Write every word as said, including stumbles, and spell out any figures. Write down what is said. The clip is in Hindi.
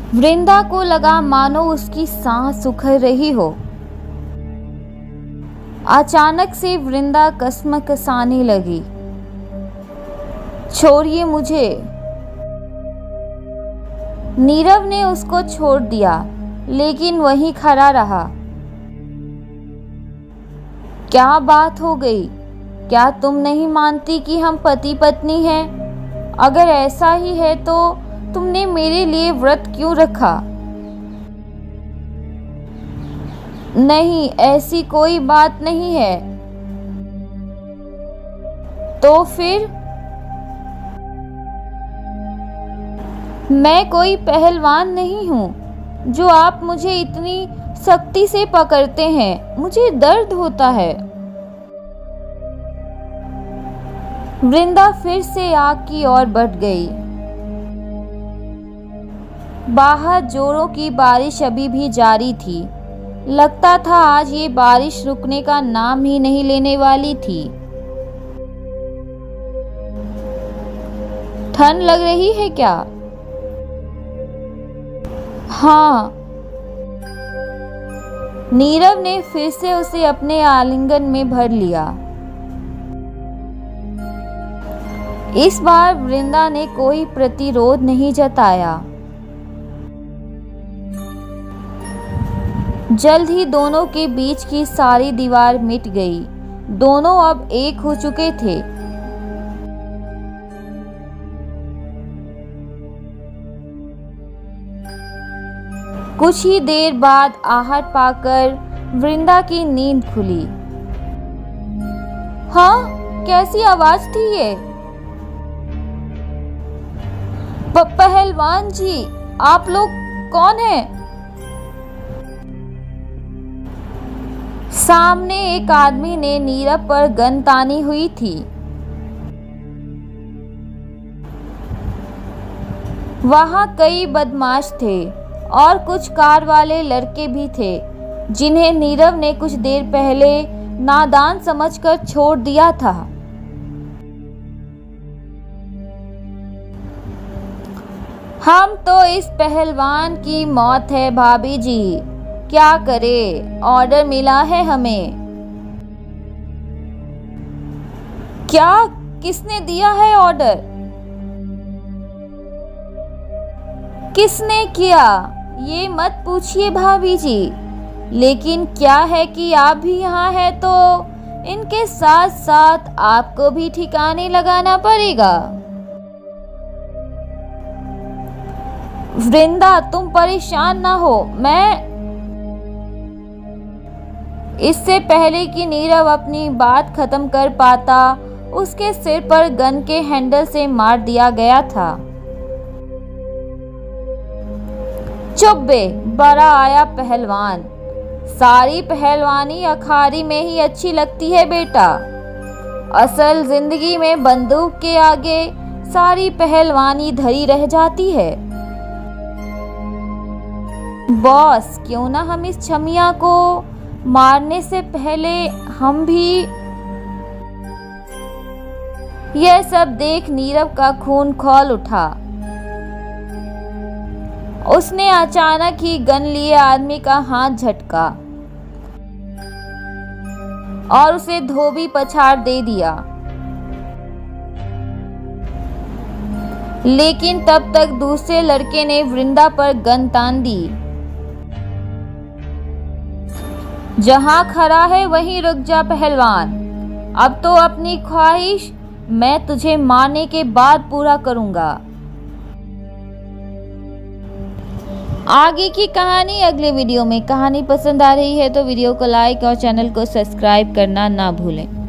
वृंदा को लगा मानो उसकी सांस उखड़ रही हो। अचानक से वृंदा कसमकसाने लगी। छोड़िए मुझे। नीरव ने उसको छोड़ दिया, लेकिन वहीं खड़ा रहा। क्या बात हो गई? क्या तुम नहीं मानती कि हम पति पत्नी हैं? अगर ऐसा ही है तो तुमने मेरे लिए व्रत क्यों रखा? नहीं, ऐसी कोई बात नहीं है। तो फिर? मैं कोई पहलवान नहीं हूँ जो आप मुझे इतनी सख्ती से पकड़ते हैं। मुझे दर्द होता है। वृंदा फिर से आग की ओर बढ़ गई। बाहर जोरों की बारिश अभी भी जारी थी। लगता था आज ये बारिश रुकने का नाम ही नहीं लेने वाली थी। ठंड लग रही है क्या? हाँ। नीरव ने फिर से उसे अपने आलिंगन में भर लिया। इस बार वृंदा ने कोई प्रतिरोध नहीं जताया। जल्द ही दोनों के बीच की सारी दीवार मिट गई। दोनों अब एक हो चुके थे। कुछ ही देर बाद आहट पाकर वृंदा की नींद खुली। हाँ, कैसी आवाज थी ये? पहलवान जी, आप लोग कौन हैं? सामने एक आदमी ने नीरव पर गन तानी हुई थी। वहां कई बदमाश थे और कुछ कार वाले लड़के भी थे, जिन्हें नीरव ने कुछ देर पहले नादान समझकर छोड़ दिया था। हम तो इस पहलवान की मौत है भाभी जी, क्या करे? ऑर्डर मिला है हमें। क्या? किसने दिया है ऑर्डर? किसने किया ये मत पूछिए भाभी जी, लेकिन क्या है कि आप भी यहाँ हैं तो इनके साथ साथ आपको भी ठिकाने लगाना पड़ेगा। वृंदा, तुम परेशान ना हो। मैं इससे पहले कि नीरव अपनी बात खत्म कर पाता, उसके सिर पर गन के हैंडल से मार दिया गया था। चुप बे, बड़ा आया पहलवान। सारी पहलवानी अखाड़ी में ही अच्छी लगती है बेटा। असल जिंदगी में बंदूक के आगे सारी पहलवानी धरी रह जाती है। बॉस, क्यों ना हम इस छमिया को मारने से पहले हम भी। यह सब देख नीरव का खून खौल उठा। उसने अचानक ही गन लिए आदमी का हाथ झटका और उसे धोबी पछाड़ दे दिया। लेकिन तब तक दूसरे लड़के ने वृंदा पर गन तान दी। जहां खड़ा है वहीं रुक जा पहलवान। अब तो अपनी ख्वाहिश मैं तुझे मारने के बाद पूरा करूंगा। आगे की कहानी अगले वीडियो में। कहानी पसंद आ रही है तो वीडियो को लाइक और चैनल को सब्सक्राइब करना ना भूलें।